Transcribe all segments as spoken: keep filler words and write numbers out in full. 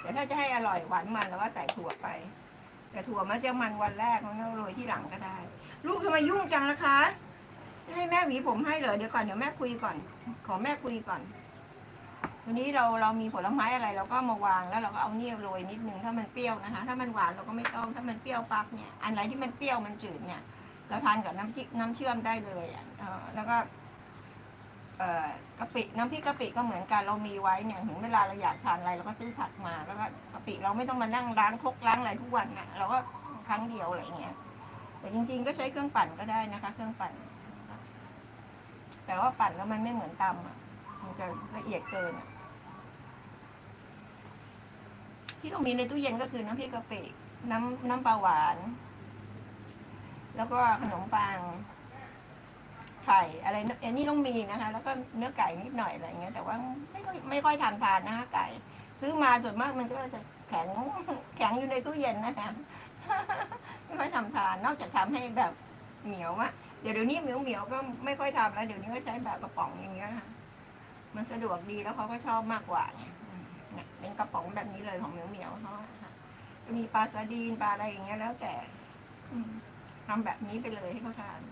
แต่ถ้าจะให้อร่อยหวานมันเราก็ใส่ถั่วไปแต่ถั่วมันจะมันวันแรกมันต้องโรยที่หลังก็ได้ลูกทำไมยุ่งจังนะคะให้แม่หวีผมให้เหรอเดี๋ยวก่อนเดี๋ยวแม่คุยก่อนขอแม่คุยก่อนวันนี้เราเรามีผลไม้อะไรเราก็มาวางแล้วเราก็เอาเนี่ยโรยนิดนึงถ้ามันเปรี้ยวนะคะถ้ามันหวานเราก็ไม่ต้องถ้ามันเปรี้ยวปั๊บเนี่ยอันไหนที่มันเปรี้ยวมันจืดเนี่ยเราทานกับน้ำจิ้มน้ำเชื่อมได้เลยอ่ะแล้วก็เอ่อกะปิน้ำพริกกะปิก็เหมือนกันเรามีไว้เนี่ยถึงเวลาเราอยากทานอะไรเราก็ซื้อผักมาแล้วก็กะปิเราไม่ต้องมานั่งล้างครกล้างอะไรทุกวันนะเราก็ครั้งเดียวอะไรเงี้ยแต่จริงๆก็ใช้เครื่องปั่นก็ได้นะคะเครื่องปั่นแต่ว่าปั่นแล้วมันไม่เหมือนตำอ่ะมันจะละเอียดเกินที่ต้องมีในตู้เย็นก็คือน้ำพริกกะปิน้ำน้ำปลาหวานแล้วก็ขนมปังไข่อะไรอันนี้ต้องมีนะคะแล้วก็เนื้อไก่นิดหน่อยอะไรเงี้ยแต่ว่าไม่ค่อยไม่ค่อยทำทานนะคะไก่ซื้อมาส่วนมากมันก็จะแข็งแข็งอยู่ในตู้เย็นนะคะไม่ค่อยทำทานนอกจากทำให้แบบเหนียวอะเดี๋ยวเดี๋ยวนี้เหนียวเหนียวก็ไม่ค่อยทำแล้วเดี๋ยวนี้ก็ใช้แบบกระป๋องอย่างเงี้ยค่ะมันสะดวกดีแล้วเขาก็ชอบมากกว่าเนี่ยเป็นกระป๋องแบบนี้เลยของเหนียวเหนียวเขาจะมีปลาซาดีนปลาอะไรอย่างเงี้ยแล้วแต่ทำแบบนี้ไปเลยให้เขาทาน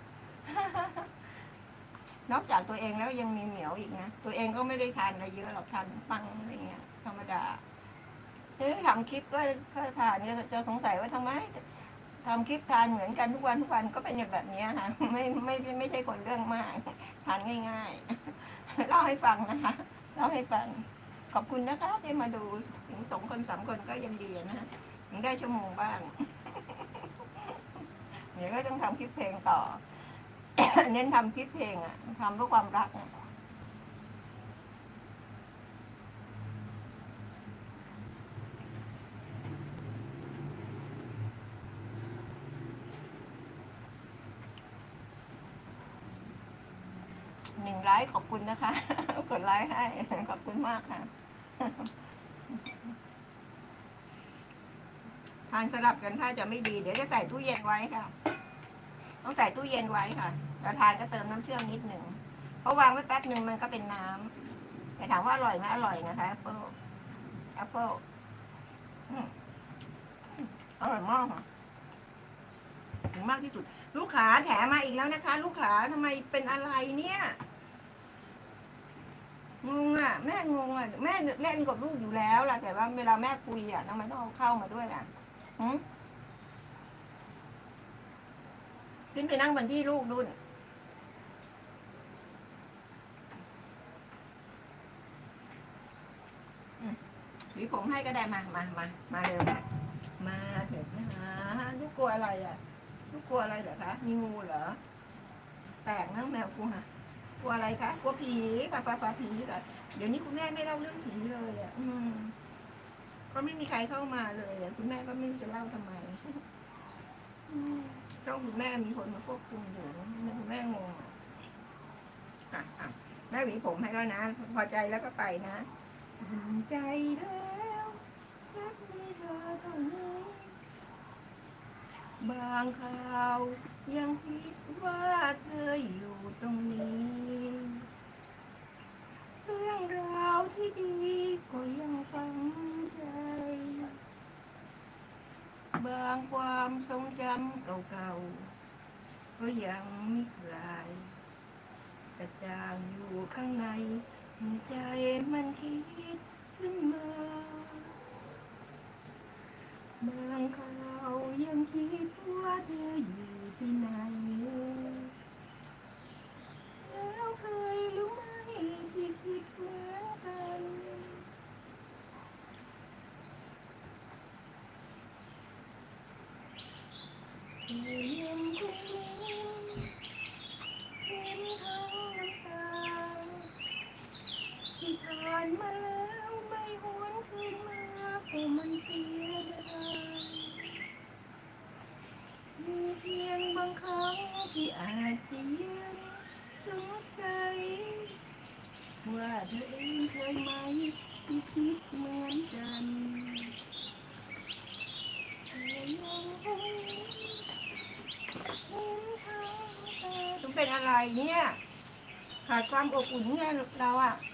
นอกจากตัวเองแล้วยังมีเหนียวอีกนะตัวเองก็ไม่ได้ทานอะไรเยอะหรอกทานปังอะไรเงี้ยธรรมดาเฮ้ยทำคลิปก็ก็ทานก็จะสงสัยว่าทำไมทำคลิปทานเหมือนกันทุกวันทุกวันก็เป็นแบบนี้ค่ะไม่ไม่ไม่ใช่คนเรื่องมากทานง่ายๆเล่าให้ฟังนะคะเล่าให้ฟังขอบคุณนะคะที่มาดูถึงสองคนสามคนก็ยังดีนะยังได้ชั่วโมงบ้างเดี๋ยวก็ต้องทำคลิปเพลงต่อเน้นทำคลิปเพลงอ่ะทำเพื่อความรักหนึ่งไลค์ขอบคุณนะคะกดไลค์ให้ขอบคุณมากค่ะทานสลับกันถ้าจะไม่ดีเดี๋ยวจะใส่ตู้เย็นไว้ค่ะต้องใส่ตู้เย็นไว้ค่ะเราทานก็เติมน้ำเชื่อมนิดหนึ่งเพราะวางไว้แป๊บหนึ่งมันก็เป็นน้ำแต่ถามว่าอร่อยไหมอร่อยนะคะแอปเปิลแอปเปิลอร่อยมากค่ะถึงมากที่สุดลูกขาแถมมาอีกแล้วนะคะลูกขาทำไมเป็นอะไรเนี่ยงงอ่ะแม่งงอ่ะแม่เล่นกับลูกอยู่แล้วล่ะแต่ว่าเวลาแม่คุยอ่ะทำไมต้องเอาเข้ามาด้วยอ่ะหืมขึ้นไปนั่งบนที่ลูกดุนหรือผมให้ก็ได้มามามามาเร็วมาเถอะนะลูกกลัวอะไรอ่ะลูกกลัวอะไรเหรอคะมีงูเหรอแปลกนะแมวกลัวกลัวอะไรคะกลัวผีปลาปลาปลาผีเหรอเดี๋ยวนี้คุณแม่ไม่เล่าเรื่องผีเลยอ่ะอืมก็ไม่มีใครเข้ามาเลยคุณแม่ก็ไม่รู้จะเล่าทำไมช่องคุณแม่มีคนมาควบคุมอยู่คุณแม่งงอ่ะอ่ะแม่หวีผมให้แล้วนะพอใจแล้วก็ไปนะใจแล้วรักมีเธอเท่านี้บางคราวยังคิดว่าเธออยู่ตรงนี้เรื่องราวที่ดีก็ยังฝังใจบางความทรงจำเก่าๆก็ยังไม่คลายกระจ่างอยู่ข้างในใจมันคิดขึ้นมาบางคราวยังคิดว่าเธออยู่ที่ไหนแล้วเคยรู้ไหมที่คิดเหมือนกันยังคงเห็นทั้งน้ำตาที่ผ่านมาแล้วไม่หวนคืนมาเพราะมันเสียดายมีเพียงบางครั้งที่อาจจะยังสงสัยว่าเธอเองเคยไหมที่คิดเหมือนกันต้องเป็นอะไรเนี่ยขาดความอบอุ่นเนี่ยเราอะ